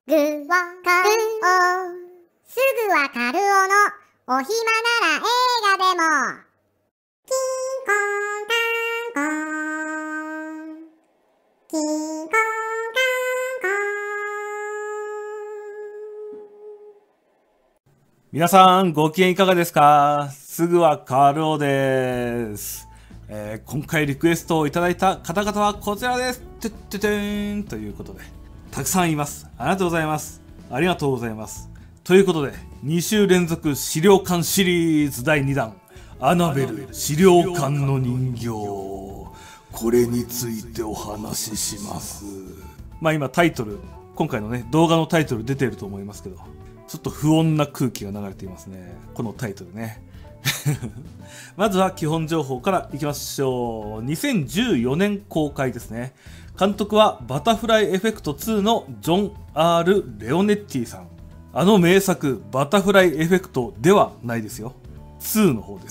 ぐわかるおすぐわかるおのおひまなら映画でもキンコンカンコンキンコンカンコン。 皆さんご機嫌いかがですか？すぐわかるおです。今回リクエストをいただいた方々はこちらです。てっててーんということでたくさんいます。ありがとうございます。ありがとうございます。ということで2週連続資料館シリーズ第2弾アナベル資料館の人形、これについてお話しします。今タイトル、今回のね動画のタイトル出てると思いますけど、ちょっと不穏な空気が流れていますね、このタイトルね。まずは基本情報からいきましょう。2014年公開ですね。監督はバタフライエフェクト2のジョン・ R ・レオネッティさん。あの名作バタフライエフェクトではないですよ。2の方です。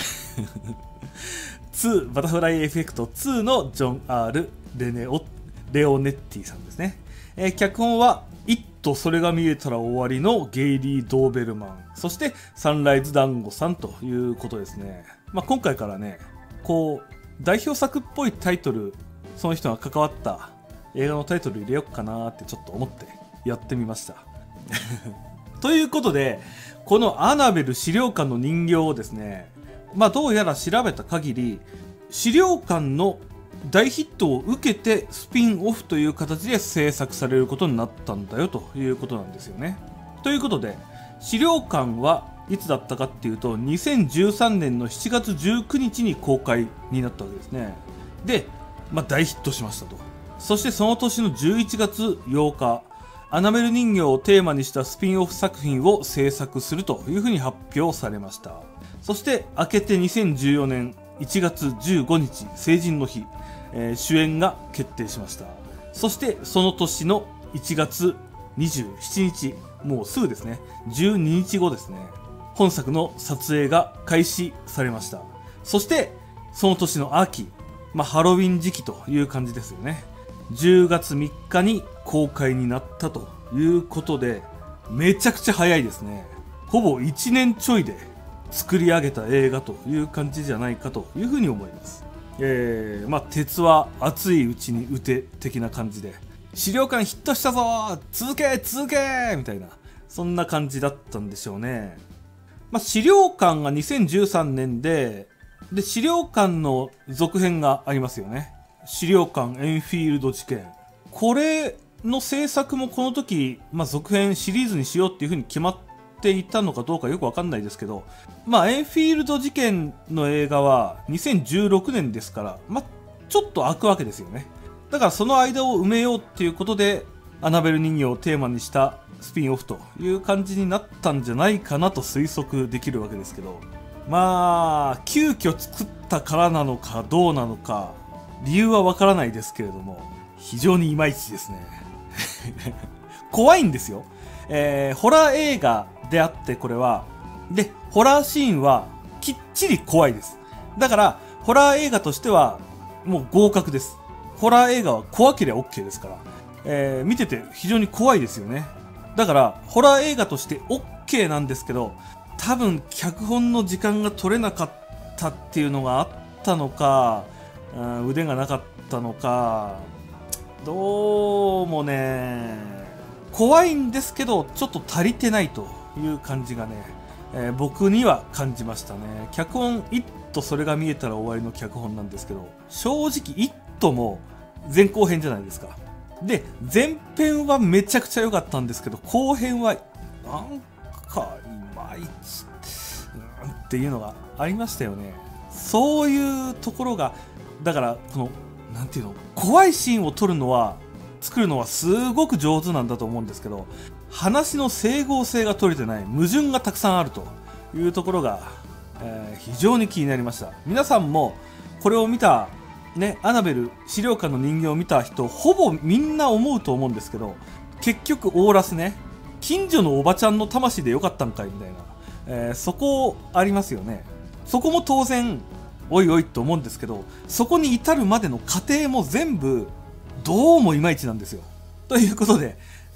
バタフライエフェクト2のジョン・ R ・レオネッティさんですね。脚本はイットそれが見えたら終わりのゲイリー・ドーベルマン、そしてサンライズ・ダンゴさんということですね。今回からね、こう代表作っぽいタイトル、その人が関わった映画のタイトル入れようかなってちょっと思ってやってみました。ということで、このアナベル資料館の人形をですね、どうやら調べた限り資料館の大ヒットを受けてスピンオフという形で制作されることになったんだよということなんですよね。ということで資料館はいつだったかっていうと2013年の7月19日に公開になったわけですね。で、大ヒットしましたと。そしてその年の11月8日アナベル人形をテーマにしたスピンオフ作品を制作するというふうに発表されました。そして明けて2014年1月15日成人の日、主演が決定しました。そしてその年の1月27日、もうすぐですね、12日後ですね、本作の撮影が開始されました。そしてその年の秋、ハロウィン時期という感じですよね。10月3日に公開になったということで、めちゃくちゃ早いですね。ほぼ1年ちょいで作り上げた映画という感じじゃないかというふうに思います。鉄は熱いうちに打て的な感じで、資料館ヒットしたぞ、続け続けみたいな、そんな感じだったんでしょうね。資料館が2013年で資料館の続編がありますよね。資料館エンフィールド事件。これの制作もこの時、続編シリーズにしようっていう風に決まっていたのかどうかよくわかんないですけど、エンフィールド事件の映画は2016年ですから、ちょっと空くわけですよね。だからその間を埋めようっていうことで、アナベル人形をテーマにしたスピンオフという感じになったんじゃないかなと推測できるわけですけど、急遽作ったからなのかどうなのか、理由はわからないですけれども、非常にいまいちですね。怖いんですよ。ホラー映画であって、これは。で、ホラーシーンはきっちり怖いです。だから、ホラー映画としてはもう合格です。ホラー映画は怖ければ OK ですから。見てて非常に怖いですよね。だから、ホラー映画として OK なんですけど、多分脚本の時間が取れなかったっていうのがあったのか、腕がなかったのか、どうもね、怖いんですけどちょっと足りてないという感じがね、僕には感じましたね。脚本「イットそれが見えたら終わり」の脚本なんですけど、正直「イットも前後編じゃないですか。で、前編はめちゃくちゃ良かったんですけど、後編はなんかいまいちっていうのがありましたよね。そういうところが、だからこのなんていうの、怖いシーンを撮るのは作るのはすごく上手なんだと思うんですけど、話の整合性が取れてない、矛盾がたくさんあるというところが、非常に気になりました。皆さんもこれを見たね、アナベル資料館の人形を見た人ほぼみんな思うと思うんですけど、結局オーラスね、近所のおばちゃんの魂でよかったんかいみたいな、そこありますよね。そこも当然おいおいと思うんですけど、そこに至るまでの過程も全部どうもいまいちなんですよ。ということで、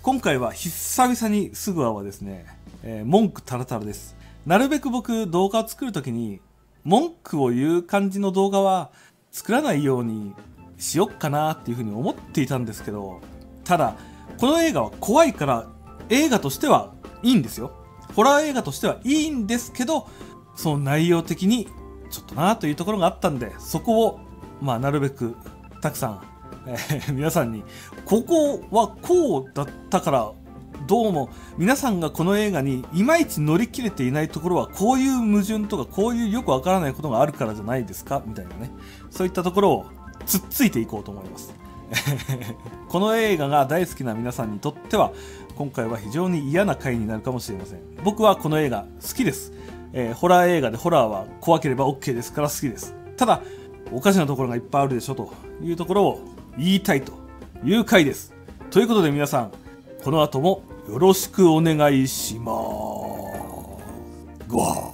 今回は久々にすぐはですね、文句タラタラです。なるべく僕動画を作るときに文句を言う感じの動画は作らないようにしよっかなっていうふうに思っていたんですけど、ただこの映画は怖いから映画としてはいいんですよ。ホラー映画としてはいいんですけど、その内容的にちょっとなというところがあったんで、そこをなるべくたくさん、皆さんにここはこうだったから、どうも皆さんがこの映画にいまいち乗り切れていないところはこういう矛盾とかこういうよくわからないことがあるからじゃないですかみたいなね、そういったところをつっついていこうと思います。この映画が大好きな皆さんにとっては今回は非常に嫌な回になるかもしれません。僕はこの映画好きです。ホラー映画でホラーは怖ければ OK ですから好きです。ただおかしなところがいっぱいあるでしょというところを言いたいという回です。ということで皆さん、この後もよろしくお願いします。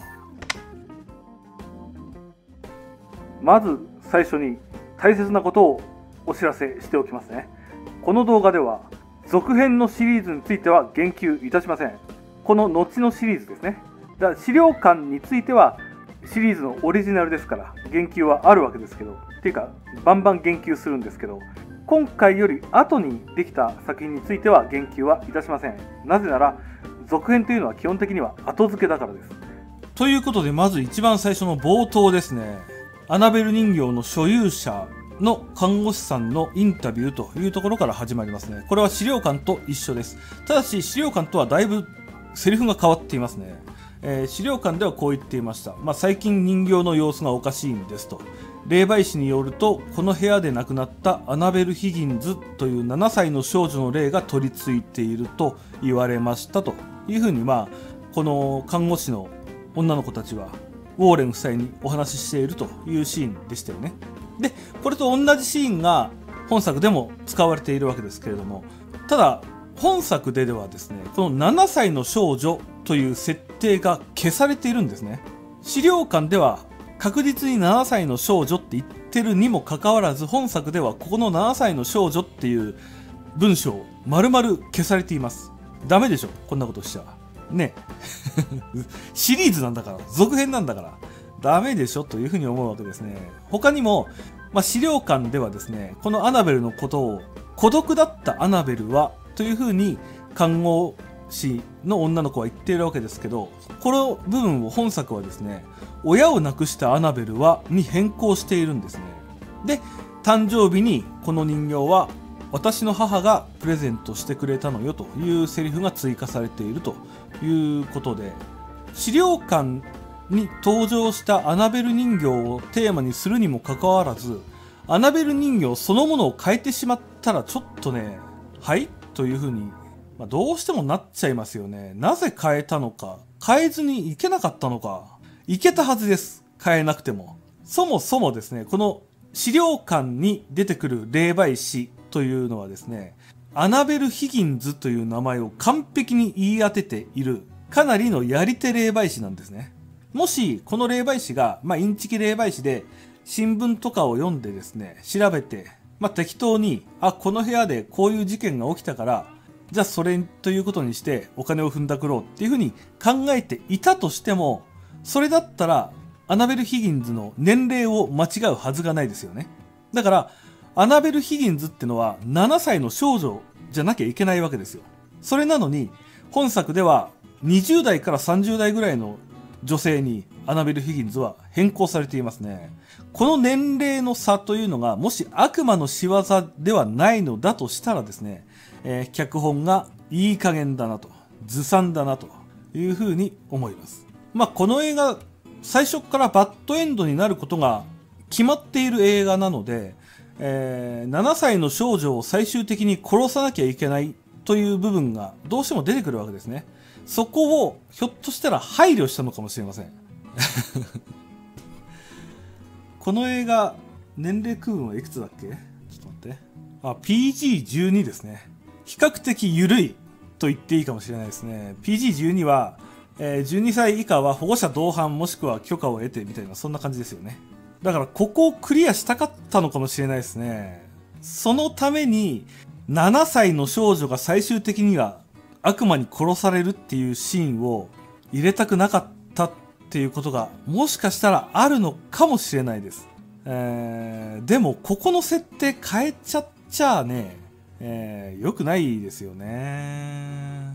まず最初に大切なことをお知らせしておきますね。この動画では続編のシリーズについては言及いたしません。この後のシリーズですね。だから資料館についてはシリーズのオリジナルですから言及はあるわけですけど、っていうかバンバン言及するんですけど、今回より後にできた作品については言及はいたしません。なぜなら続編というのは基本的には後付けだからです。ということで、まず一番最初の冒頭ですね。アナベル人形の所有者の看護師さんのインタビューというところから始まりますね。これは資料館と一緒です。ただし資料館とはだいぶセリフが変わっていますね。資料館ではこう言っていました。最近人形の様子がおかしいんですと。霊媒師によると、この部屋で亡くなったアナベル・ヒギンズという7歳の少女の霊が取り付いていると言われましたというふうに、この看護師の女の子たちはウォーレン夫妻にお話ししているというシーンでしたよね。で、これと同じシーンが本作でも使われているわけですけれども、ただ本作ではですね、この7歳の少女という設定が消されているんですね。資料館では確実に7歳の少女って言ってるにもかかわらず、本作ではここの7歳の少女っていう文章を丸々消されています。ダメでしょ、こんなことしちゃね。シリーズなんだから、続編なんだからダメでしょというふうに思うわけですね。他にも、資料館ではですね、このアナベルのことを孤独だったアナベルはというふうに看護師の女の子は言っているわけですけど、この部分を本作はですね、親を亡くしたアナベルはに変更しているんですね。で、誕生日にこの人形は私の母がプレゼントしてくれたのよというセリフが追加されているということで、資料館に登場したアナベル人形をテーマにするにもかかわらず、アナベル人形そのものを変えてしまったらちょっとね、はいというふうに、どうしてもなっちゃいますよね。なぜ変えたのか、変えずにいけなかったのか。いけたはずです、変えなくても。そもそもですね、この資料館に出てくる霊媒師というのはですね、アナベル・ヒギンズという名前を完璧に言い当てているかなりのやり手霊媒師なんですね。もしこの霊媒師が、インチキ霊媒師で新聞とかを読んでですね、調べて、適当に、この部屋でこういう事件が起きたから、じゃあそれということにしてお金を踏んだくろうっていうふうに考えていたとしても、それだったらアナベル・ヒギンズの年齢を間違うはずがないですよね。だからアナベル・ヒギンズってのは7歳の少女じゃなきゃいけないわけですよ。それなのに本作では20代から30代ぐらいの女性にアナベル・ヒギンズは変更されていますね。この年齢の差というのがもし悪魔の仕業ではないのだとしたらですね、脚本がいい加減だなと、ずさんだなというふうに思います。この映画最初からバッドエンドになることが決まっている映画なので、7歳の少女を最終的に殺さなきゃいけないという部分がどうしても出てくるわけですね。そこをひょっとしたら配慮したのかもしれません。この映画年齢区分はいくつだっけ？ちょっと待って。PG-12 ですね。比較的緩いと言っていいかもしれないですね。PG-12 は、12歳以下は保護者同伴もしくは許可を得てみたいな、そんな感じですよね。だからここをクリアしたかったのかもしれないですね。そのために 7歳の少女が最終的には悪魔に殺されるっていうシーンを入れたくなかったっていうことがもしかしたらあるのかもしれないです。でもここの設定変えちゃっちゃね、良くないですよね。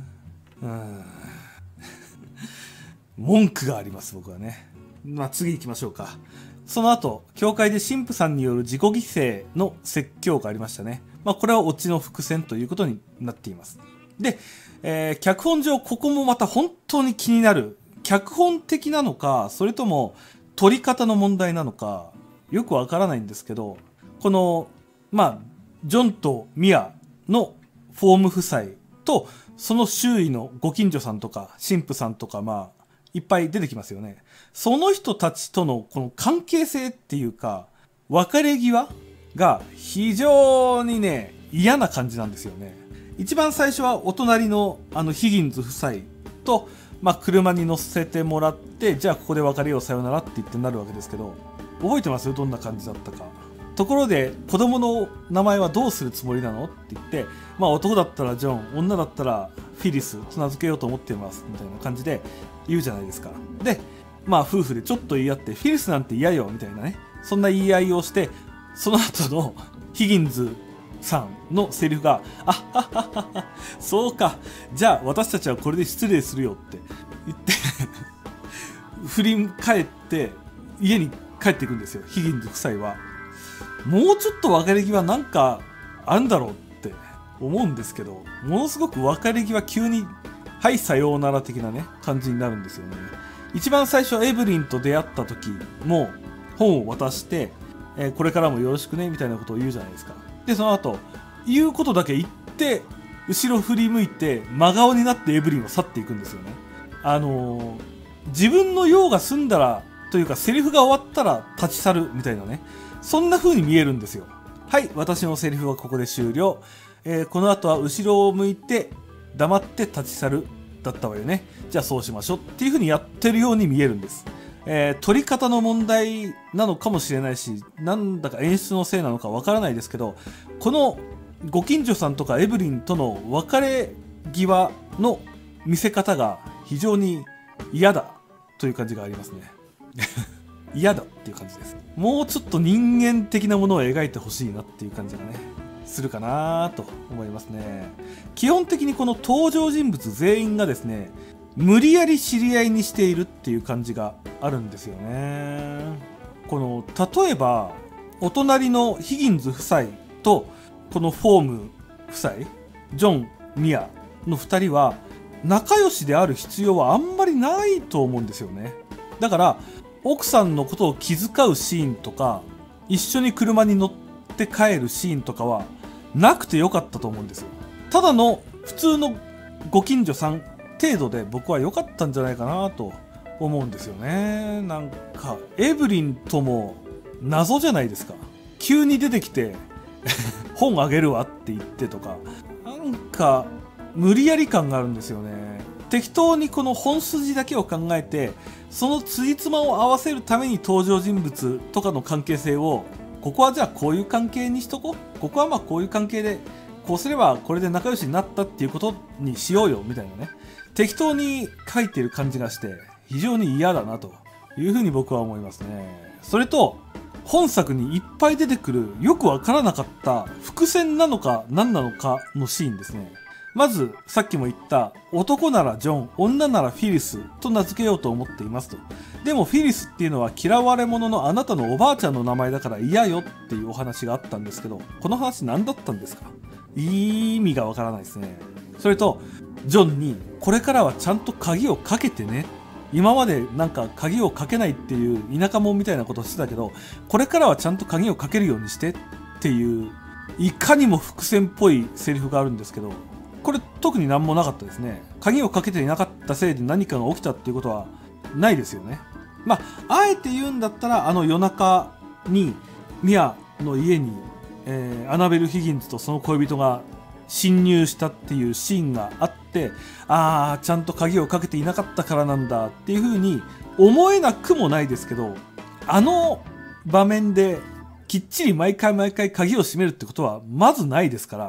文句があります、僕はね。次行きましょうか。その後、教会で神父さんによる自己犠牲の説教がありましたね。これはオチの伏線ということになっています。で、脚本上、ここもまた本当に気になる。脚本的なのか、それとも撮り方の問題なのか、よくわからないんですけど、この、ジョンとミアのフォーム夫妻と、その周囲のご近所さんとか、神父さんとか、いっぱい出てきますよね。その人たちとのこの関係性っていうか、別れ際が非常にね、嫌な感じなんですよね。一番最初はお隣のヒギンズ夫妻と、車に乗せてもらって、じゃあここで別れようさよならって言ってなるわけですけど、覚えてますよ、どんな感じだったか。ところで、子供の名前はどうするつもりなのって言って、男だったらジョン、女だったらフィリスと名付けようと思っています、みたいな感じで言うじゃないですか。で、夫婦でちょっと言い合って、フィリスなんて嫌よ、みたいなね。そんな言い合いをして、その後のヒギンズさんのセリフが、そうか、じゃあ私たちはこれで失礼するよって言って、振り返って家に帰っていくんですよ、ヒギンズ夫妻は。もうちょっと別れ際なんかあんだろうって思うんですけど、ものすごく別れ際急に、はいさようなら的なね、感じになるんですよね。一番最初エブリンと出会った時も本を渡して、これからもよろしくねみたいなことを言うじゃないですか。で、その後言うことだけ言って後ろ振り向いて真顔になってエブリンは去っていくんですよね。自分の用が済んだらというかセリフが終わったら立ち去るみたいなね、そんな風に見えるんですよ。はい、私のセリフはここで終了。この後は後ろを向いて黙って立ち去るだったわよね。じゃあそうしましょうっていう風にやってるように見えるんです。撮り方の問題なのかもしれないし、なんだか演出のせいなのかわからないですけど、このご近所さんとかエブリンとの別れ際の見せ方が非常に嫌だという感じがありますね。嫌だっていう感じです。もうちょっと人間的なものを描いてほしいなっていう感じがね、するかなと思いますね。基本的にこの登場人物全員がですね、無理やり知り合いにしているっていう感じがあるんですよね。この例えばお隣のヒギンズ夫妻とこのフォーム夫妻、ジョン・ミアの2人は仲良しである必要はあんまりないと思うんですよね。だから奥さんのことを気遣うシーンとか、一緒に車に乗って帰るシーンとかはなくてよかったと思うんですよ。ただの普通のご近所さん程度で僕は良かったんじゃないかなと思うんですよね。なんかエブリンとも謎じゃないですか。急に出てきて本あげるわって言ってとか、なんか無理やり感があるんですよね。適当にこの本筋だけを考えて、その辻褄を合わせるために登場人物とかの関係性を、ここはじゃあこういう関係にしとこう、ここはこういう関係でこうすればこれで仲良しになったっていうことにしようよみたいなね、適当に書いてる感じがして非常に嫌だなというふうに僕は思いますね。それと本作にいっぱい出てくるよくわからなかった伏線なのか何なのかのシーンですね。まずさっきも言った男ならジョン、女ならフィリスと名付けようと思っていますと。でもフィリスっていうのは嫌われ者のあなたのおばあちゃんの名前だから嫌よっていうお話があったんですけど、この話何だったんですか？意味がわからないですね。それとジョンにこれからはちゃんと鍵をかけてね、今までなんか鍵をかけないっていう田舎者みたいなことをしてたけど、これからはちゃんと鍵をかけるようにしてっていういかにも伏線っぽいセリフがあるんですけど、これ特に何もなかったですね。鍵をかけていなかったせいで何かが起きたっていうことはないですよね。あえて言うんだったら夜中にミアの家に、アナベル・ヒギンズとその恋人が侵入したっていうシーンがあって、ちゃんと鍵をかけていなかったからなんだっていう風に思えなくもないですけど、場面できっちり毎回鍵を閉めるってことはまずないですから、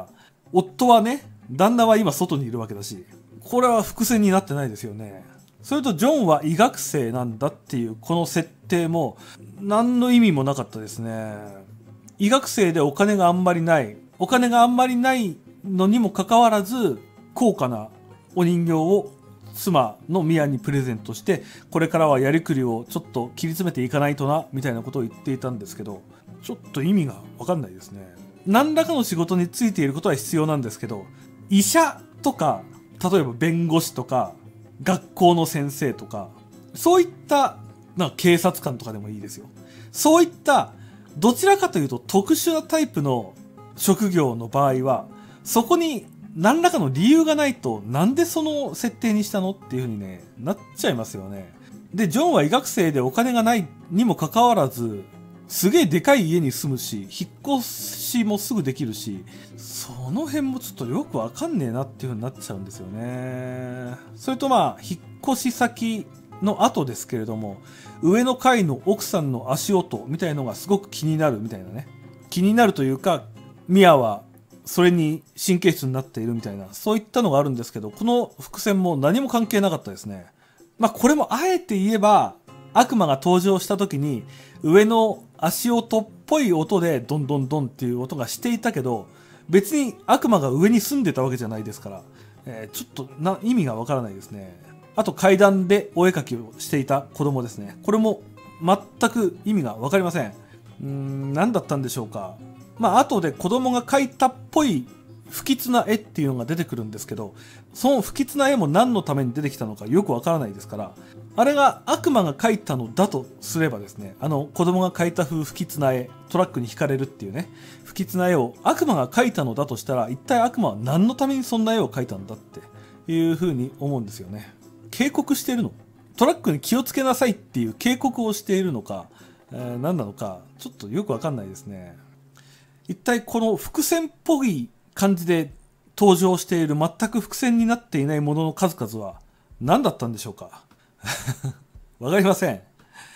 夫はね、旦那は今外にいるわけだし、これは伏線になってないですよね。それとジョンは医学生なんだっていうこの設定も何の意味もなかったですね。医学生でお金があんまりないのにもかかわらず高価なお人形を妻のミアにプレゼントして、これからはやりくりをちょっと切り詰めていかないとなみたいなことを言っていたんですけど、ちょっと意味が分かんないですね。何らかの仕事に就いていることは必要なんですけど、医者とか例えば弁護士とか学校の先生とか、そういった警察官とかでもいいですよ。そういったどちらかというと特殊なタイプの職業の場合は、そこに何らかの理由がないとなんでその設定にしたのっていう風にね、なっちゃいますよね。で、ジョンは医学生でお金がないにもかかわらず、すげえでかい家に住むし、引っ越しもすぐできるし、その辺もちょっとよくわかんねえなっていう風になっちゃうんですよね。それと引っ越し先の後ですけれども、上の階の奥さんの足音みたいのがすごく気になるみたいなね。気になるというか、ミアはそれに神経質になっているみたいな、そういったのがあるんですけど、この伏線も何も関係なかったですね。これもあえて言えば、悪魔が登場した時に上の足音っぽい音でドンドンドンっていう音がしていたけど、別に悪魔が上に住んでたわけじゃないですから、ちょっと意味がわからないですね。あと階段でお絵描きをしていた子供ですね。これも全く意味がわかりません。何だったんでしょうか。後で子供が描いたっぽい不吉な絵っていうのが出てくるんですけど、その不吉な絵も何のために出てきたのかよくわからないですから、あれが悪魔が描いたのだとすればですね、子供が描いた不吉な絵、トラックに引かれるっていうね、不吉な絵を悪魔が描いたのだとしたら、一体悪魔は何のためにそんな絵を描いたんだっていうふうに思うんですよね。警告しているの？トラックに気をつけなさいっていう警告をしているのか、何なのか、ちょっとよくわかんないですね。一体この伏線っぽい感じで登場している全く伏線になっていないものの数々は何だったんでしょうか。わかりません。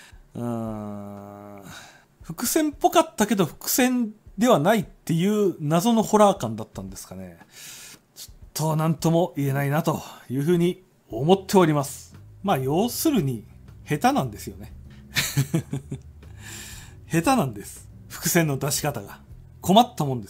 伏線っぽかったけど伏線ではないっていう謎のホラー感だったんですかね。ちょっと何とも言えないなというふうに思っております。要するに下手なんですよね。下手なんです。伏線の出し方が。困ったもんです。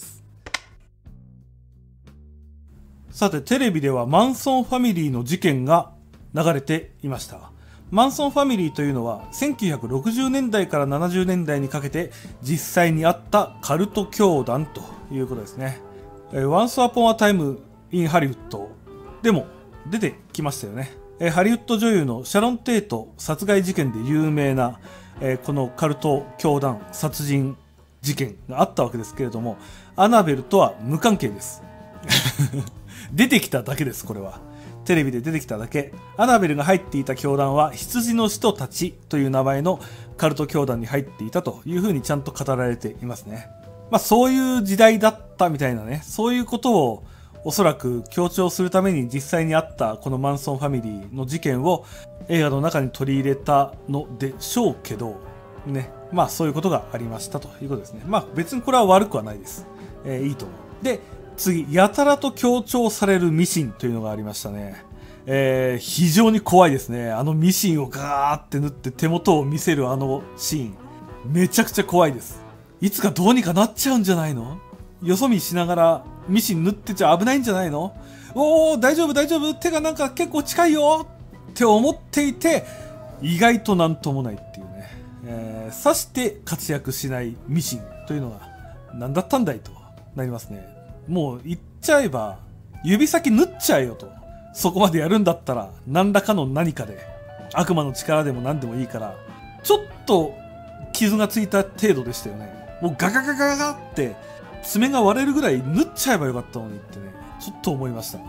さて、テレビではマンソンファミリーの事件が流れていました。マンソンファミリーというのは1960年代から70年代にかけて実際にあったカルト教団ということですね。Once Upon a Time in Hollywood でも出てきましたよね。ハリウッド女優のシャロン・テイト殺害事件で有名な、このカルト教団殺人事件があったわけですけれども、アナベルとは無関係です。出てきただけです。これはテレビで出てきただけ。アナベルが入っていた教団は羊の使徒たちという名前のカルト教団に入っていたというふうにちゃんと語られていますね。そういう時代だったみたいなね、そういうことをおそらく強調するために実際にあったこのマンソンファミリーの事件を映画の中に取り入れたのでしょうけどね。そういうことがありましたということですね。別にこれは悪くはないです。いいと思う。で、次、やたらと強調されるミシンというのがありましたね。非常に怖いですね。ミシンをガーって縫って手元を見せるシーン。めちゃくちゃ怖いです。いつかどうにかなっちゃうんじゃないの？よそ見しながらミシン縫ってちゃ危ないんじゃないの？おー、大丈夫大丈夫、手がなんか結構近いよって思っていて、意外となんともないっていうね。刺して活躍しないミシンというのが何だったんだいとなりますね。もう言っちゃえば指先縫っちゃえよと。そこまでやるんだったら何らかの何かで、悪魔の力でも何でもいいからちょっと傷がついた程度でしたよね。もうガガガガガって爪が割れるぐらい縫っちゃえばよかったのにってね、ちょっと思いました。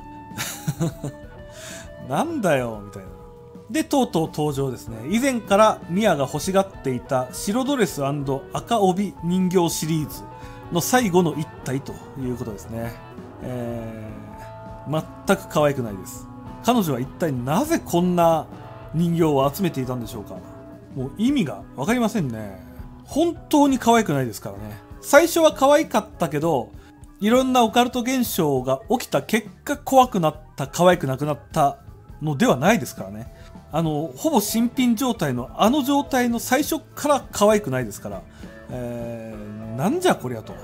なんだよみたいな。で、とうとう登場ですね。以前からミアが欲しがっていた白ドレス&赤帯人形シリーズの最後の一体ということですね。全く可愛くないです。彼女は一体なぜこんな人形を集めていたんでしょうか。もう意味がわかりませんね。本当に可愛くないですからね。最初は可愛かったけど、 いろんなオカルト現象が起きた結果怖くなった可愛くなくなったのではないですからね。ほぼ新品状態のあの状態の最初から可愛くないですから、なんじゃこりゃと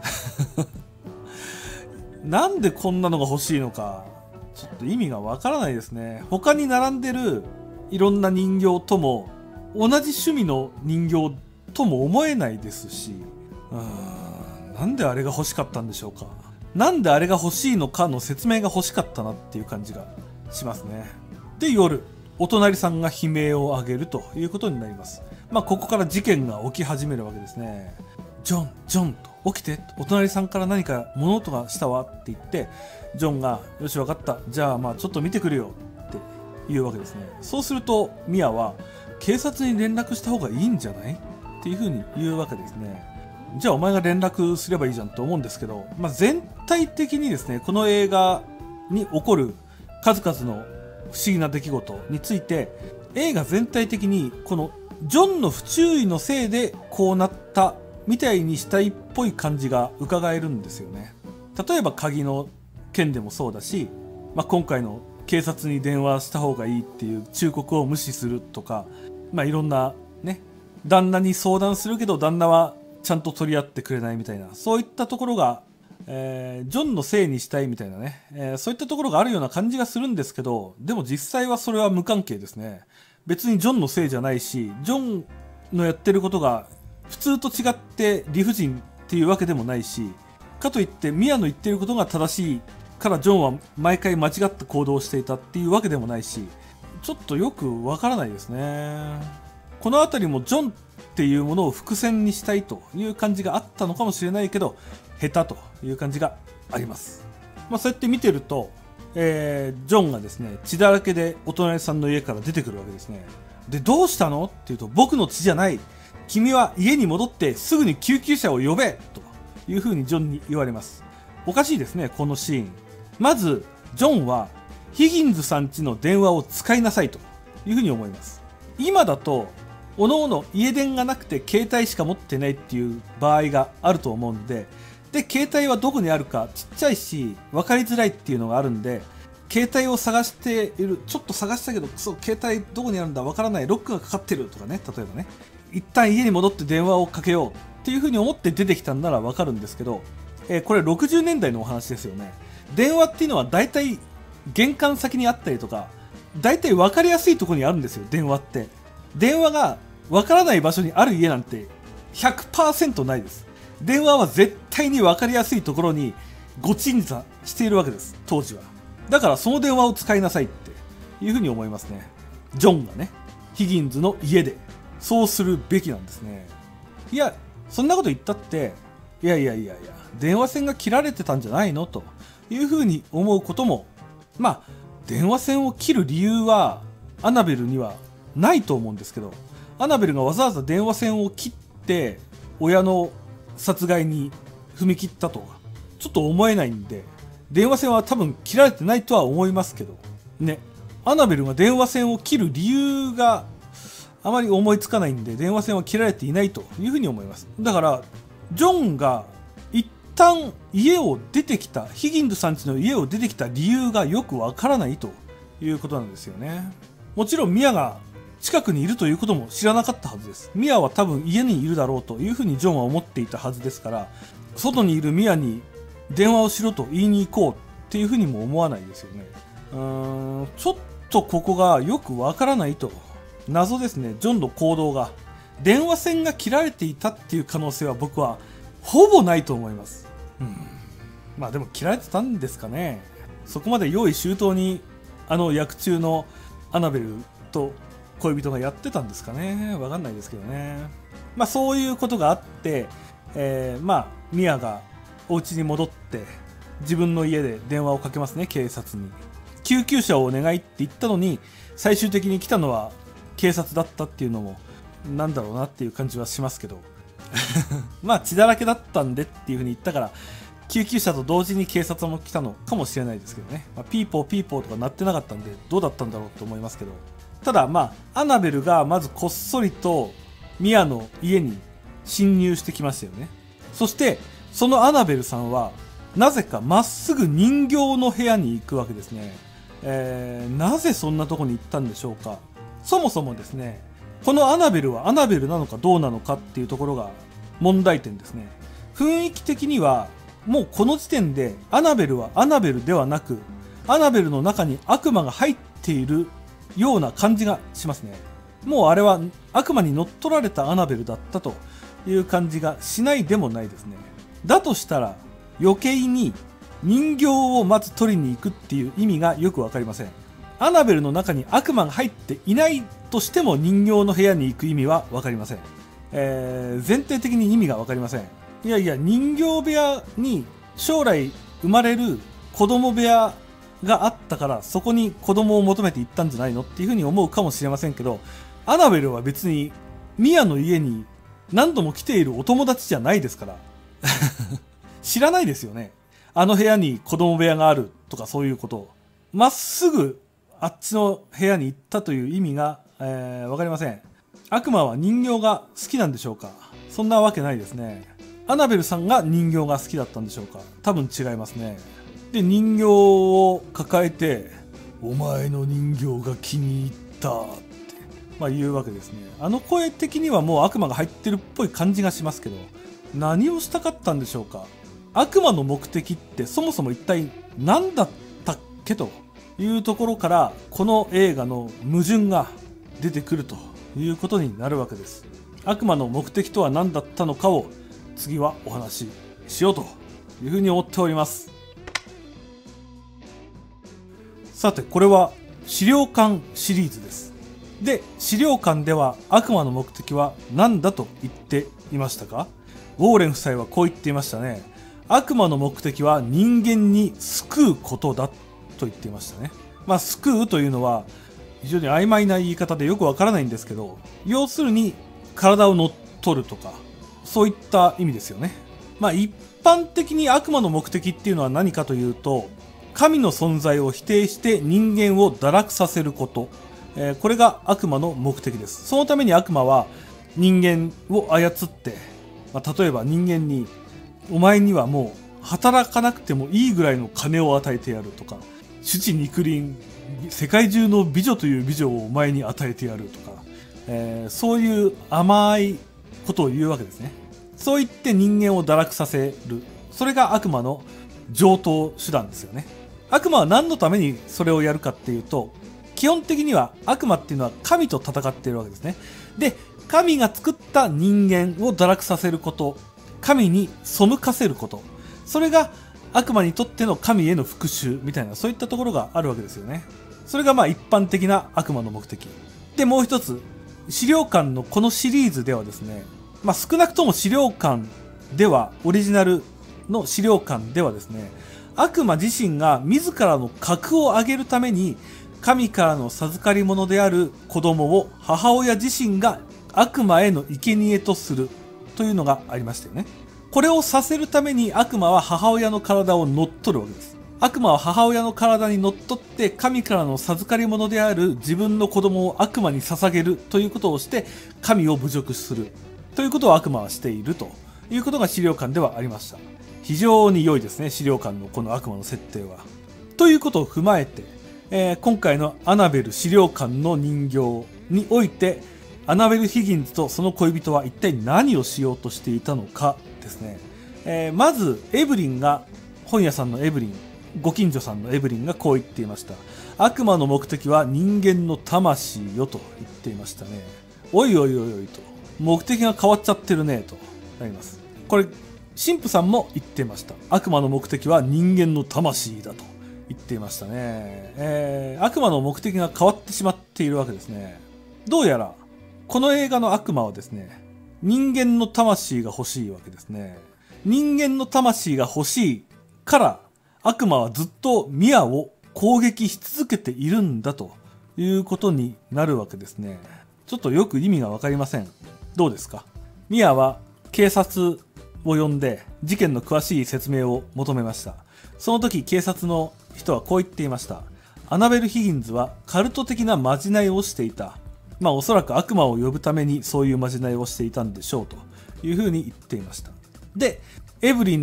なんでこんなのが欲しいのかちょっと意味がわからないですね。他に並んでるいろんな人形とも同じ趣味の人形とも思えないですし、なんであれが欲しかったんでしょうか。なんであれが欲しいのかの説明が欲しかったなっていう感じがしますね。で、夜、お隣さんが悲鳴を上げるということになります。ここから事件が起き始めるわけですね。ジョン、ジョンと起きて、お隣さんから何か物音がしたわって言って、ジョンが、よしわかった、じゃあちょっと見てくるよって言うわけですね。そうすると、ミアは、警察に連絡した方がいいんじゃないっていうふうに言うわけですね。じゃあお前が連絡すればいいじゃんと思うんですけど、全体的にですね、この映画に起こる数々の不思議な出来事について、映画全体的にこのジョンの不注意のせいでこうなったみたいにしたいっぽい感じが伺えるんですよね。例えば鍵の件でもそうだし、今回の警察に電話した方がいいっていう忠告を無視するとか、いろんなね、旦那に相談するけど旦那はちゃんと取り合ってくれないみたいな、そういったところが、ジョンのせいにしたいみたいなね、そういったところがあるような感じがするんですけど、でも実際はそれは無関係ですね。別にジョンのせいじゃないし、ジョンのやってることが普通と違って理不尽っていうわけでもないし、かといってミアの言ってることが正しいからジョンは毎回間違った行動をしていたっていうわけでもないし、ちょっとよくわからないですね。この辺りもジョンっていうものを伏線にしたいという感じがあったのかもしれないけど、下手という感じがあります。そうやって見てると、ジョンがですね、血だらけでお隣さんの家から出てくるわけですね。で、どうしたのって言うと、僕の血じゃない。君は家に戻ってすぐに救急車を呼べというふうにジョンに言われます。おかしいですね、このシーン。まず、ジョンはヒギンズさん家の電話を使いなさいというふうに思います。今だと、おのおの家電がなくて携帯しか持ってないっていう場合があると思うんで、携帯はどこにあるかちっちゃいし分かりづらいっていうのがあるんで、携帯を探している、ちょっと探したけど、携帯どこにあるんだ分からない、ロックがかかってるとかね、例えばね、一旦家に戻って電話をかけようっていうふうに思って出てきたんなら分かるんですけど、これ60年代のお話ですよね。電話っていうのは大体玄関先にあったりとか、大体分かりやすいところにあるんですよ、電話って。電話が分からない場所にある家なんて 100% ないです。電話は絶対に分かりやすいところにご鎮座しているわけです、当時は。だからその電話を使いなさいっていうふうに思いますね。ジョンがね、ヒギンズの家でそうするべきなんですね。いや、そんなこと言ったって、いや、電話線が切られてたんじゃないのというふうに思うことも、電話線を切る理由はアナベルにはないと思うんですけど、アナベルがわざわざ電話線を切って親の殺害に踏み切ったとはちょっと思えないんで、電話線は多分切られてないとは思いますけどね。アナベルが電話線を切る理由があまり思いつかないんで、電話線は切られていないというふうに思います。だからジョンが一旦家を出てきた、ヒギンズさん家の家を出てきた理由がよくわからないということなんですよね。もちろんミアが近くにいるということも知らなかったはずです。ミアは多分家にいるだろうというふうにジョンは思っていたはずですから、外にいるミアに電話をしろと言いに行こうっていうふうにも思わないですよね。ちょっとここがよくわからないと。謎ですね、ジョンの行動が。電話線が切られていたっていう可能性は僕はほぼないと思います。でも切られてたんですかね。そこまで用意周到に役中のアナベルと恋人がやってたんですかね。わかんないですけどね。そういうことがあって、ミアがお家に戻って自分の家で電話をかけますね、警察に。救急車をお願いって言ったのに、最終的に来たのは警察だったっていうのもなんだろうなっていう感じはしますけど血だらけだったんでっていう風に言ったから、救急車と同時に警察も来たのかもしれないですけどね。ピーポーピーポーとか鳴ってなかったんで、どうだったんだろうと思いますけど。ただアナベルがまずこっそりとミアの家に侵入してきましたよね。そしてそのアナベルさんはなぜかまっすぐ人形の部屋に行くわけですね。なぜそんなとこに行ったんでしょうか。そもそもですね、このアナベルはアナベルなのかどうなのかっていうところが問題点ですね。雰囲気的にはもうこの時点でアナベルはアナベルではなく、アナベルの中に悪魔が入っているような感じがしますね。もうあれは悪魔に乗っ取られたアナベルだったという感じがしないでもないですね。だとしたら余計に人形をまず取りに行くっていう意味がよくわかりません。アナベルの中に悪魔が入っていないとしても人形の部屋に行く意味はわかりません。前提的に意味がわかりません。いやいや、人形部屋に将来生まれる子供部屋があったからそこに子供を求めて行ったんじゃないのっていうふうに思うかもしれませんけど、アナベルは別にミアの家に何度も来ているお友達じゃないですから知らないですよね。あの部屋に子供部屋があるとかそういうことをまっすぐあっちの部屋に行ったという意味が、わかりません。悪魔は人形が好きなんでしょうか。そんなわけないですね。アナベルさんが人形が好きだったんでしょうか。多分違いますね。で、人形を抱えてお前の人形が気に入ったって言うわけですね。あの声的にはもう悪魔が入ってるっぽい感じがしますけど、何をしたかったんでしょうか。悪魔の目的ってそもそも一体何だったっけというところからこの映画の矛盾が出てくるということになるわけです。悪魔の目的とは何だったのかを次はお話ししようというふうに思っております。さて、これは資料館シリーズです。で、資料館では悪魔の目的は何だと言っていましたか。ウォーレン夫妻はこう言っていましたね。悪魔の目的は人間に救うことだと言っていましたね。救うというのは非常に曖昧な言い方でよくわからないんですけど、要するに体を乗っ取るとかそういった意味ですよね。一般的に悪魔の目的っていうのは何かというと、神の存在を否定して人間を堕落させること、これが悪魔の目的です。そのために悪魔は人間を操って、例えば人間にお前にはもう働かなくてもいいぐらいの金を与えてやるとか、朱地肉林世界中の美女という美女をお前に与えてやるとか、そういう甘いことを言うわけですね。そう言って人間を堕落させる、それが悪魔の常套手段ですよね。悪魔は何のためにそれをやるかっていうと、基本的には悪魔っていうのは神と戦っているわけですね。で、神が作った人間を堕落させること、神に背かせること、それが悪魔にとっての神への復讐みたいな、そういったところがあるわけですよね。それが一般的な悪魔の目的で、もう一つ資料館のこのシリーズではですね、少なくとも資料館ではオリジナルの資料館ではですね、悪魔自身が自らの格を上げるために神からの授かり物である子供を母親自身が悪魔への生贄とするというのがありましたよね。これをさせるために悪魔は母親の体を乗っ取るわけです。悪魔は母親の体に乗っ取って神からの授かり物である自分の子供を悪魔に捧げるということをして神を侮辱するということを悪魔はしているということが資料館ではありました。非常に良いですね、資料館のこの悪魔の設定は。ということを踏まえて、今回のアナベル資料館の人形においてアナベル・ヒギンズとその恋人は一体何をしようとしていたのかですね。まずエブリンが、本屋さんのエブリン、ご近所さんのエブリンがこう言っていました。悪魔の目的は人間の魂よと言っていましたね。おいおいおいおいと、目的が変わっちゃってるねとなります。これ神父さんも言ってました。悪魔の目的は人間の魂だと言っていましたね。悪魔の目的が変わってしまっているわけですね。どうやらこの映画の悪魔はですね、人間の魂が欲しいわけですね。人間の魂が欲しいから悪魔はずっとミアを攻撃し続けているんだということになるわけですね。ちょっとよく意味がわかりません。どうですか？ミアは警察を呼んで事件の詳しい説明を求めました。その時警察の人はこう言っていました。アナベル・ヒギンズはカルト的なまじないをしていた。おそらく悪魔を呼ぶためにそういうまじないをしていたんでしょうというふうに言っていました。で、エブリンの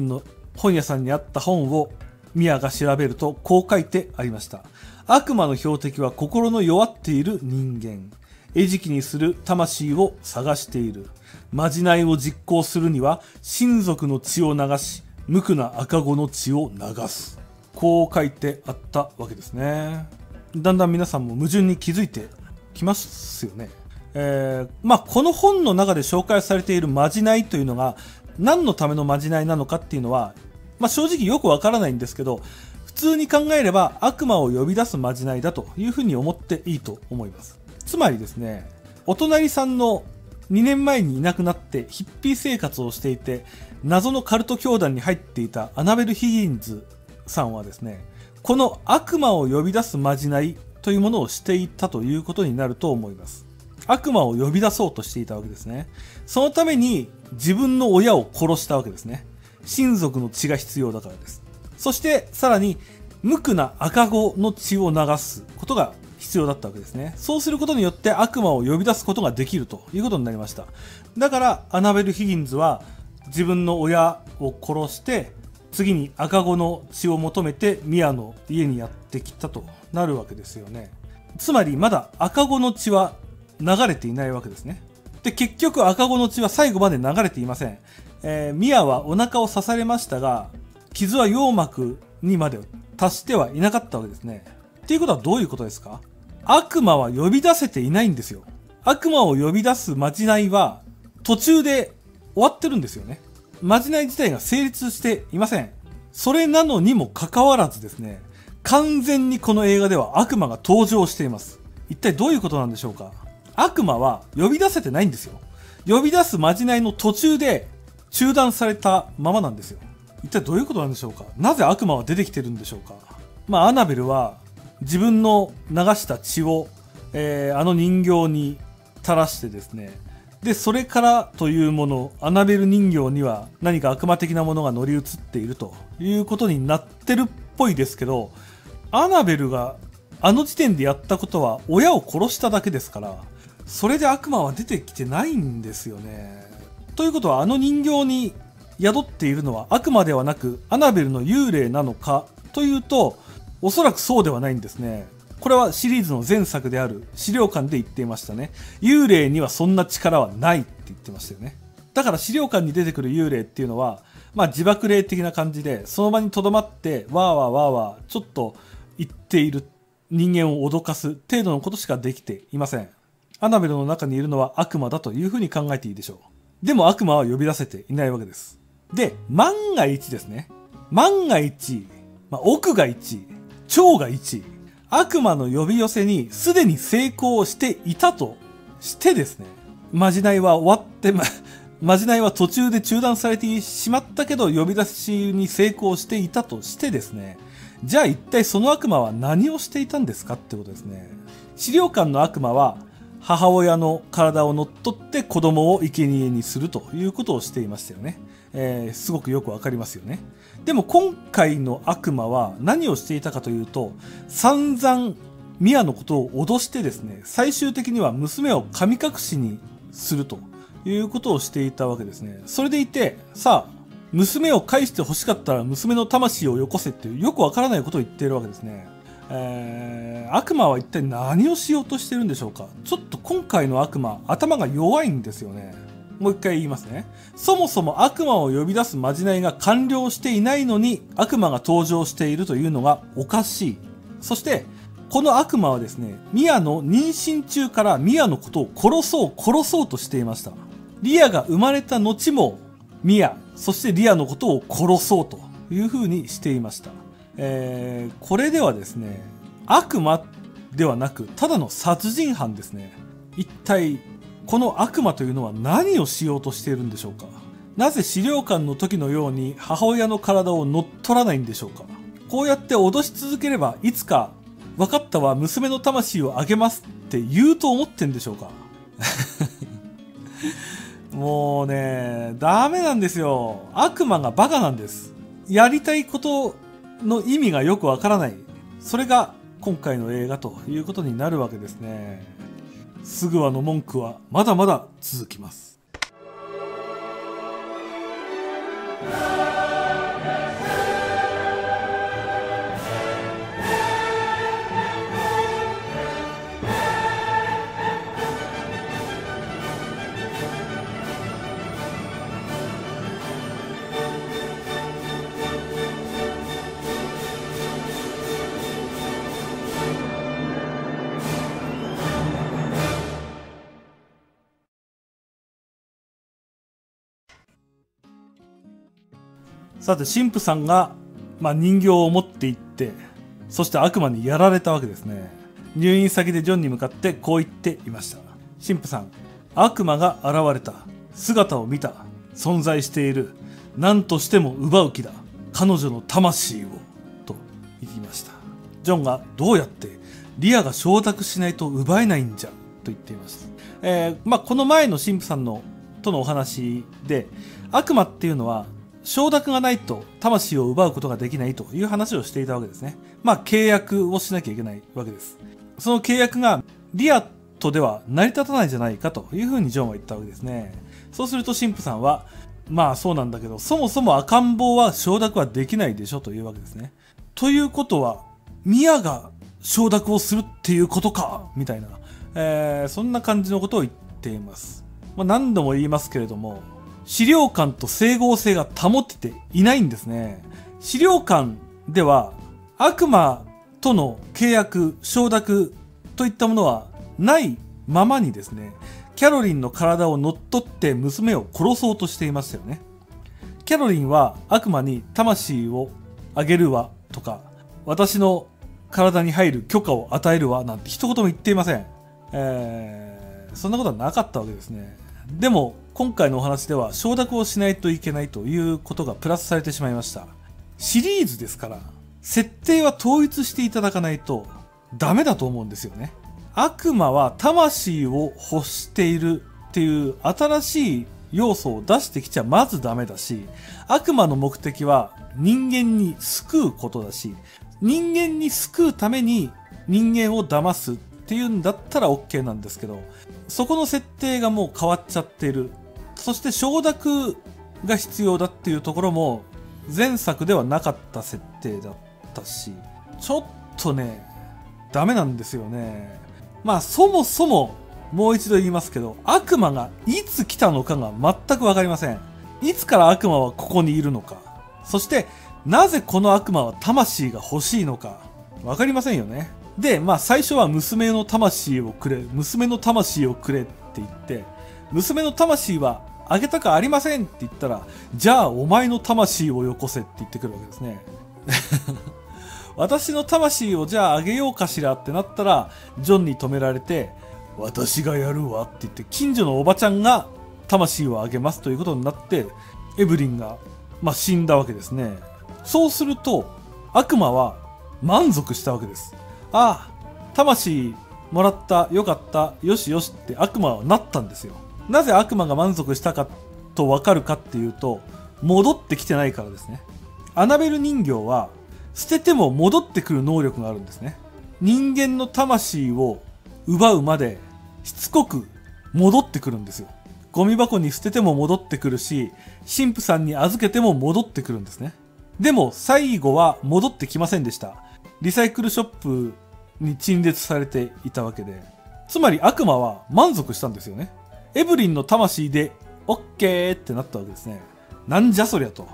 本屋さんにあった本をミアが調べるとこう書いてありました。悪魔の標的は心の弱っている人間。餌食にする魂を探している。まじないを実行するには親族の血を流し、無垢な赤子の血を流す。こう書いてあったわけですね。だんだん皆さんも矛盾に気づいてきますよね。この本の中で紹介されているまじないというのが何のためのまじないなのかっていうのは、正直よくわからないんですけど、普通に考えれば悪魔を呼び出すまじないだというふうに思っていいと思います。つまりですね、お隣さんの2年前にいなくなってヒッピー生活をしていて謎のカルト教団に入っていたアナベル・ヒギンズさんはですね、この悪魔を呼び出すまじないというものをしていたということになると思います。悪魔を呼び出そうとしていたわけですね。そのために自分の親を殺したわけですね。親族の血が必要だからです。そしてさらに無垢な赤子の血を流すことが必要だったわけですね。そうすることによって悪魔を呼び出すことができるということになりました。だからアナベル・ヒギンズは自分の親を殺して次に赤子の血を求めてミアの家にやってきたとなるわけですよね。つまりまだ赤子の血は流れていないわけですね。で、結局赤子の血は最後まで流れていません。ミアはお腹を刺されましたが、傷は羊膜にまで達してはいなかったわけですね。っていうことはどういうことですか？悪魔は呼び出せていないんですよ。悪魔を呼び出すまじないは途中で終わってるんですよね。まじない自体が成立していません。それなのにもかかわらずですね、完全にこの映画では悪魔が登場しています。一体どういうことなんでしょうか？悪魔は呼び出せてないんですよ。呼び出すまじないの途中で中断されたままなんですよ。一体どういうことなんでしょうか？なぜ悪魔は出てきてるんでしょうか？アナベルは自分の流した血を、あの人形に垂らしてですね、でそれからというもの、アナベル人形には何か悪魔的なものが乗り移っているということになってるっぽいですけど、アナベルがあの時点でやったことは親を殺しただけですから、それで悪魔は出てきてないんですよね。ということはあの人形に宿っているのは悪魔ではなくアナベルの幽霊なのかというと、おそらくそうではないんですね。これはシリーズの前作である資料館で言っていましたね。幽霊にはそんな力はないって言ってましたよね。だから資料館に出てくる幽霊っていうのは、自爆霊的な感じで、その場に留まってわーわーわーわーちょっと言っている、人間を脅かす程度のことしかできていません。アナベルの中にいるのは悪魔だというふうに考えていいでしょう。でも悪魔は呼び出せていないわけです。で、万が一ですね。万が一、億が一、超が一、悪魔の呼び寄せにすでに成功していたとしてですね、まじないは終わって、まじないは途中で中断されてしまったけど呼び出しに成功していたとしてですね、じゃあ一体その悪魔は何をしていたんですかってことですね。資料館の悪魔は母親の体を乗っ取って子供を生贄にするということをしていましたよね。すごくよくわかりますよね。でも今回の悪魔は何をしていたかというと、散々ミアのことを脅してですね、最終的には娘を神隠しにするということをしていたわけですね。それでいて、さあ、娘を返して欲しかったら娘の魂をよこせっていうよくわからないことを言っているわけですね。悪魔は一体何をしようとしてるんでしょうか。ちょっと今回の悪魔、頭が弱いんですよね。もう一回言いますね。そもそも悪魔を呼び出すまじないが完了していないのに悪魔が登場しているというのがおかしい。そして、この悪魔はですね、ミアの妊娠中からミアのことを殺そうとしていました。リアが生まれた後もミア、そしてリアのことを殺そうというふうにしていました。これではですね、悪魔ではなくただの殺人犯ですね。一体この悪魔というのは何をしようとしているんでしょうか。なぜ資料館の時のように母親の体を乗っ取らないんでしょうか。こうやって脅し続ければいつか分かったわ、娘の魂をあげますって言うと思ってんでしょうか。もうね、ダメなんですよ。悪魔がバカなんです。やりたいことの意味がよくわからない。それが今回の映画ということになるわけですね。スグワの文句はまだまだ続きます。 さて神父さんが、人形を持って行って、そして悪魔にやられたわけですね。入院先でジョンに向かってこう言っていました。神父さん、悪魔が現れた。姿を見た。存在している。何としても奪う気だ。彼女の魂を。と言いました。ジョンがどうやってリアが承諾しないと奪えないんじゃと言っていました。この前の神父さんとのお話で、悪魔っていうのは承諾がないと魂を奪うことができないという話をしていたわけですね。契約をしなきゃいけないわけです。その契約がリアとでは成り立たないじゃないかというふうにジョンは言ったわけですね。そうすると神父さんは、そうなんだけど、そもそも赤ん坊は承諾はできないでしょというわけですね。ということは、ミアが承諾をするっていうことかみたいな、そんな感じのことを言っています。何度も言いますけれども、資料館と整合性が保てていないんですね。資料館では悪魔との契約、承諾といったものはないままにですね、キャロリンの体を乗っ取って娘を殺そうとしていましたよね。キャロリンは悪魔に魂をあげるわとか、私の体に入る許可を与えるわなんて一言も言っていません。そんなことはなかったわけですね。でも今回のお話では承諾をしないといけないということがプラスされてしまいました。シリーズですから設定は統一していただかないとダメだと思うんですよね。悪魔は魂を欲しているっていう新しい要素を出してきちゃまずダメだし、悪魔の目的は人間に救うことだし、人間に救うために人間を騙すっていうんだったら OK なんですけど、そこの設定がもう変わっちゃっている。そして承諾が必要だっていうところも前作ではなかった設定だったし、ちょっとね、ダメなんですよね。そもそももう一度言いますけど、悪魔がいつ来たのかが全くわかりません。いつから悪魔はここにいるのか。そしてなぜこの悪魔は魂が欲しいのかわかりませんよね。で、最初は娘の魂をくれ、娘の魂をくれって言って、娘の魂はあげたくありませんって言ったら、じゃあお前の魂をよこせって言ってくるわけですね。私の魂をじゃああげようかしらってなったら、ジョンに止められて、私がやるわって言って、近所のおばちゃんが魂をあげますということになって、エブリンが、死んだわけですね。そうすると、悪魔は満足したわけです。ああ、魂もらった、よかった、よしよしって悪魔はなったんですよ。なぜ悪魔が満足したかとわかるかっていうと、戻ってきてないからですね。アナベル人形は、捨てても戻ってくる能力があるんですね。人間の魂を奪うまでしつこく戻ってくるんですよ。ゴミ箱に捨てても戻ってくるし、神父さんに預けても戻ってくるんですね。でも最後は戻ってきませんでした。リサイクルショップに陳列されていたわけで、つまり悪魔は満足したんですよね。エブリンの魂で OK ってなったわけですね。なんじゃそりゃと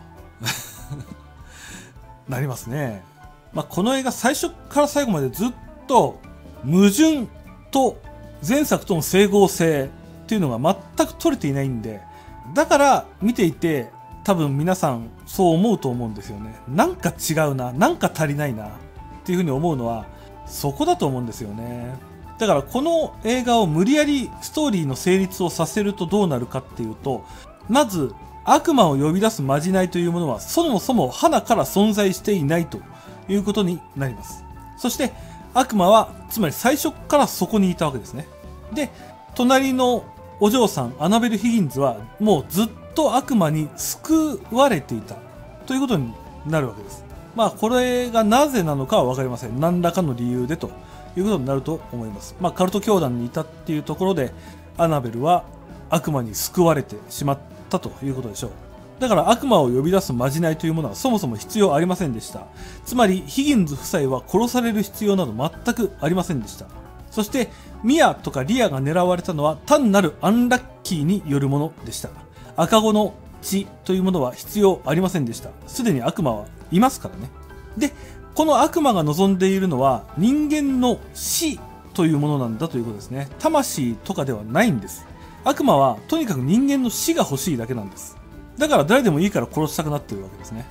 なりますね。この映画最初から最後までずっと矛盾と前作との整合性っていうのが全く取れていないんで、だから見ていて多分皆さんそう思うと思うんですよね。なんか違うな、なんか足りないなっていうふうに思うのはそこだと思うんですよね。だからこの映画を無理やりストーリーの成立をさせるとどうなるかっていうと、まず悪魔を呼び出すまじないというものはそもそも花から存在していないということになります。そして悪魔はつまり最初からそこにいたわけですね。で、隣のお嬢さんアナベル・ヒギンズはもうずっと悪魔に救われていたということになるわけです。これがなぜなのかは分かりません。何らかの理由でということになると思います。カルト教団にいたっていうところでアナベルは悪魔に救われてしまったということでしょう。だから悪魔を呼び出すまじないというものはそもそも必要ありませんでした。つまりヒギンズ夫妻は殺される必要など全くありませんでした。そしてミアとかリアが狙われたのは単なるアンラッキーによるものでした。赤子の血というものは必要ありませんでした。すでに悪魔はいますからね。で、この悪魔が望んでいるのは人間の死というものなんだということですね。魂とかではないんです。悪魔はとにかく人間の死が欲しいだけなんです。だから誰でもいいから殺したくなっているわけですね。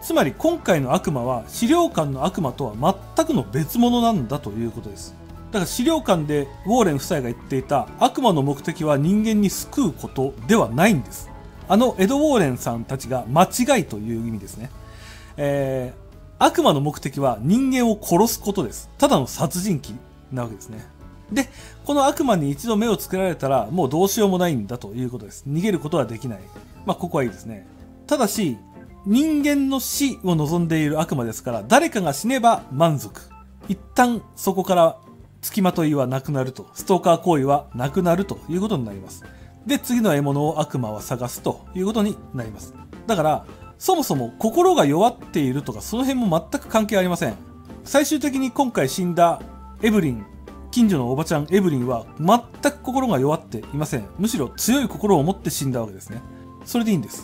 つまり今回の悪魔は資料館の悪魔とは全くの別物なんだということです。だから資料館でウォーレン夫妻が言っていた悪魔の目的は人間に救うことではないんです。エド・ウォーレンさんたちが間違いという意味ですね。悪魔の目的は人間を殺すことです。ただの殺人鬼なわけですね。で、この悪魔に一度目をつけられたらもうどうしようもないんだということです。逃げることはできない。まあここはいいですね。ただし、人間の死を望んでいる悪魔ですから、誰かが死ねば満足。一旦そこから付きまといはなくなると、ストーカー行為はなくなるということになります。で、次の獲物を悪魔は探すということになります。だから、そもそも心が弱っているとかその辺も全く関係ありません。最終的に今回死んだエブリン、近所のおばちゃんエブリンは全く心が弱っていません。むしろ強い心を持って死んだわけですね。それでいいんです。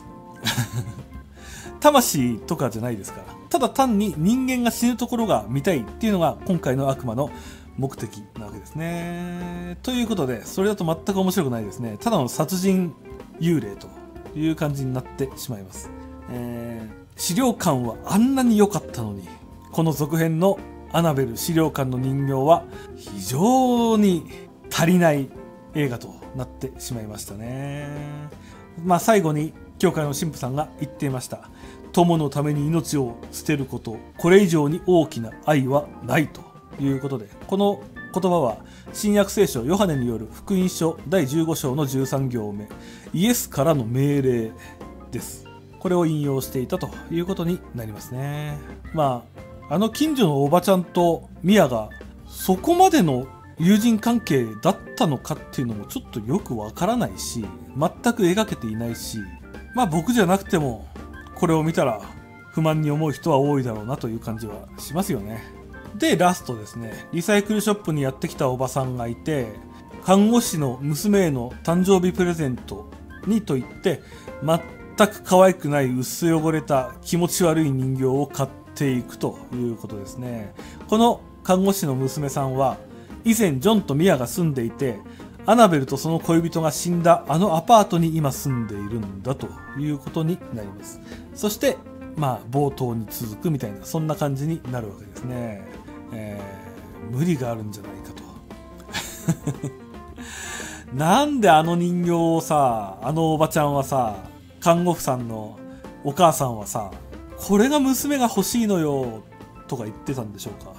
魂とかじゃないですから。ただ単に人間が死ぬところが見たいっていうのが今回の悪魔の目的なわけですね。ということで、それだと全く面白くないですね。ただの殺人幽霊という感じになってしまいます。資料館はあんなに良かったのに、この続編のアナベル資料館の人形は非常に足りない映画となってしまいましたね。まあ最後に教会の神父さんが言っていました。友のために命を捨てること、これ以上に大きな愛はないということで、この言葉は新約聖書ヨハネによる福音書第15章の13行目、イエスからの命令です。これを引用していたということになりますね。まあ、近所のおばちゃんとミヤがそこまでの友人関係だったのかっていうのもちょっとよくわからないし、全く描けていないし、まあ僕じゃなくてもこれを見たら不満に思う人は多いだろうなという感じはしますよね。で、ラストですね。リサイクルショップにやってきたおばさんがいて、看護師の娘への誕生日プレゼントにと言って、全く可愛くない薄汚れた気持ち悪い人形を買っていくということですね。この看護師の娘さんは以前ジョンとミアが住んでいて、アナベルとその恋人が死んだあのアパートに今住んでいるんだということになります。そしてまあ冒頭に続くみたいな、そんな感じになるわけですね。無理があるんじゃないかとなんであの人形をさ、あのおばちゃんはさ、看護婦さんのお母さんはさ、これが娘が欲しいのよとか言ってたんでしょうか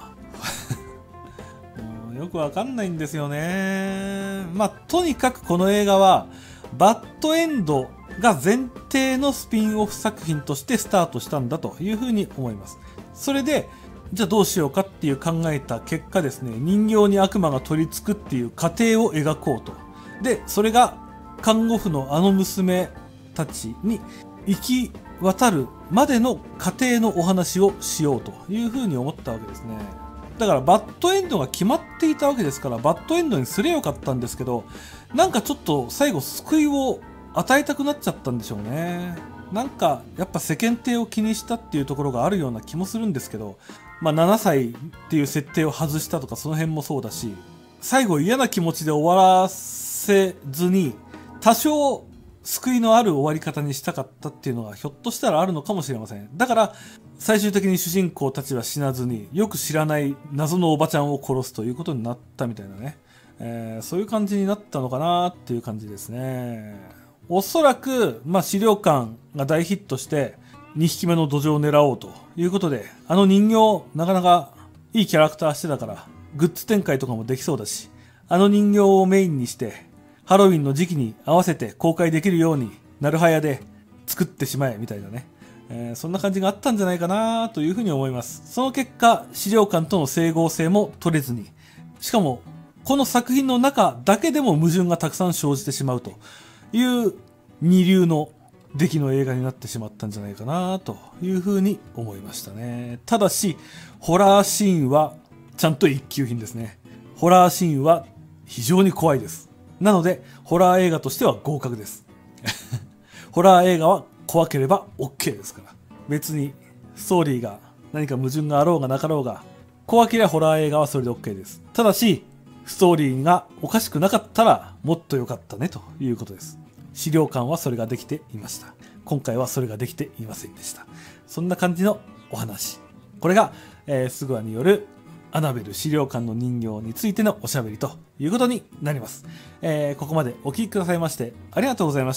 もうよくわかんないんですよね。まあとにかくこの映画はバッドエンドが前提のスピンオフ作品としてスタートしたんだというふうに思います。それでじゃあどうしようかっていう考えた結果ですね、人形に悪魔が取り付くっていう過程を描こうと。で、それが看護婦のあの娘たちに行き渡るまでの過程のお話をしようというふうに思ったわけですね。だからバッドエンドが決まっていたわけですから、バッドエンドにすれよかったんですけど、なんかちょっと最後救いを与えたくなっちゃったんでしょうね。なんかやっぱ世間体を気にしたっていうところがあるような気もするんですけど、まあ7歳っていう設定を外したとかその辺もそうだし、最後嫌な気持ちで終わらせずに多少救いのある終わり方にしたかったっていうのがひょっとしたらあるのかもしれません。だから最終的に主人公たちは死なずによく知らない謎のおばちゃんを殺すということになったみたいなね、そういう感じになったのかなっていう感じですね。おそらく、まあ、資料館が大ヒットして2匹目の土壌を狙おうということで、あの人形なかなかいいキャラクターしてたからグッズ展開とかもできそうだし、あの人形をメインにしてハロウィンの時期に合わせて公開できるようになるはやで作ってしまえみたいなね、そんな感じがあったんじゃないかなというふうに思います。その結果資料館との整合性も取れずに、しかもこの作品の中だけでも矛盾がたくさん生じてしまうという二流の出来の映画になってしまったんじゃないかなというふうに思いましたね。ただしホラーシーンはちゃんと一級品ですね。ホラーシーンは非常に怖いです。なのでホラー映画としては合格ですホラー映画は怖ければ OK ですから、別にストーリーが何か矛盾があろうがなかろうが、怖ければホラー映画はそれで OK です。ただしストーリーがおかしくなかったらもっと良かったねということです。資料館はそれができていました。今回はそれができていませんでした。 そんな感じのお話。これが、スグアによるアナベル資料館の人形についてのおしゃべりということになります。ここまでお聞きくださいましてありがとうございました。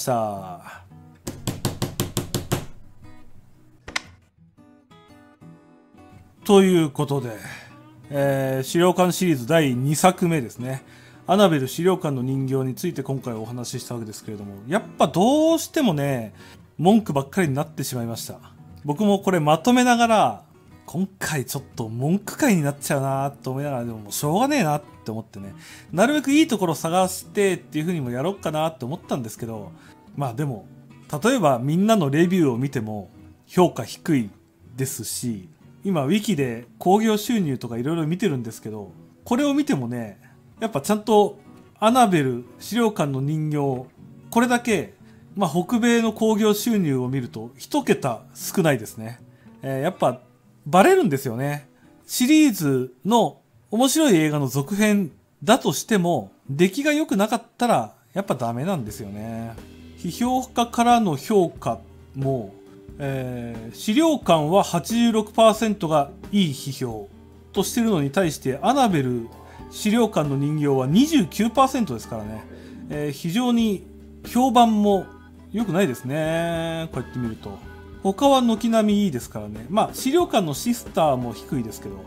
ということで、資料館シリーズ第2作目ですね。アナベル資料館の人形について今回お話ししたわけですけれども、やっぱどうしてもね、文句ばっかりになってしまいました。僕もこれまとめながら、今回ちょっと文句会になっちゃうなと思いながら、でももうしょうがねえなって思ってね、なるべくいいところ探してっていう風にもやろうかなって思ったんですけど、まあでも、例えばみんなのレビューを見ても評価低いですし、今ウィキで興行収入とかいろいろ見てるんですけど、これを見てもね、やっぱちゃんとアナベル資料館の人形、これだけ、まあ北米の興行収入を見ると一桁少ないですね。やっぱバレるんですよね。シリーズの面白い映画の続編だとしても、出来が良くなかったらやっぱダメなんですよね。批評家からの評価も、資料館は 86% がいい批評としてるのに対して、アナベル資料館の人形は 29% ですからね、非常に評判も良くないですね。こうやって見ると他は軒並みいいですからね。まあ資料館のシスターも低いですけど、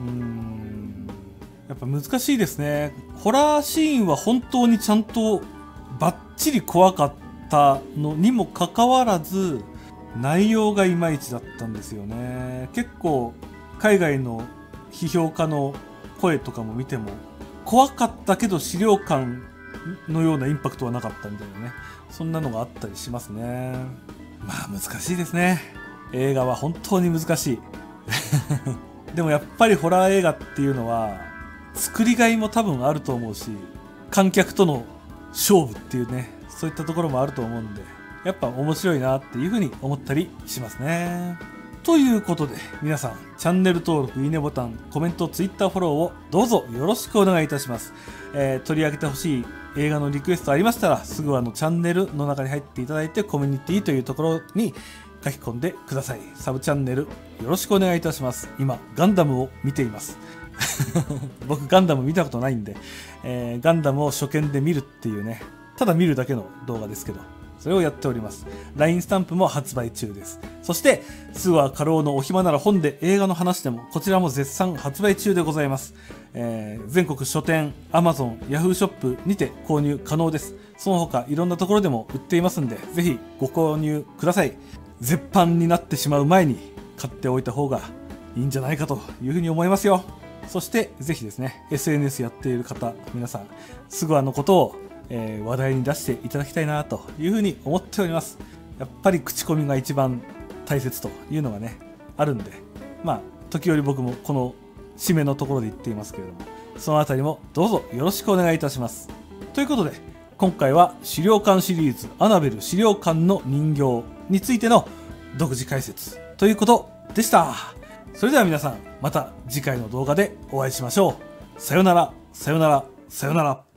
やっぱ難しいですね。ホラーシーンは本当にちゃんとバッチリ怖かったのにもかかわらず、内容がいまいちだったんですよね。結構海外の批評家の声とかも見ても、怖かったけど資料館のようなインパクトはなかったみたいなね、そんなのがあったりしますね。まあ難しいですね。映画は本当に難しい。でもやっぱりホラー映画っていうのは作りがいも多分あると思うし、観客との勝負っていうね、そういったところもあると思うんで、やっぱ面白いなっていうふうに思ったりしますね。ということで皆さん、チャンネル登録、いいねボタン、コメント、ツイッターフォローをどうぞよろしくお願いいたします。取り上げてほしい映画のリクエストありましたら、すぐチャンネルの中に入っていただいて、コミュニティというところに書き込んでください。サブチャンネルよろしくお願いいたします。今ガンダムを見ています。僕ガンダム見たことないんで、ガンダムを初見で見るっていうね、ただ見るだけの動画ですけど、それをやっております。LINE スタンプも発売中です。そして、スワ過労のお暇なら本で映画の話でも、こちらも絶賛発売中でございます。全国書店、Amazon、Yahoo ショップにて購入可能です。その他、いろんなところでも売っていますんで、ぜひご購入ください。絶版になってしまう前に買っておいた方がいいんじゃないかというふうに思いますよ。そして、ぜひですね、SNS やっている方、皆さん、スワのことを話題に出していただきたいなというふうに思っております。やっぱり口コミが一番大切というのがね、あるんで、まあ時折僕もこの締めのところで言っていますけれども、そのあたりもどうぞよろしくお願いいたします。ということで、今回は資料館シリーズアナベル資料館の人形についての独自解説ということでした。それでは皆さん、また次回の動画でお会いしましょう。さよなら、さよなら、さよなら。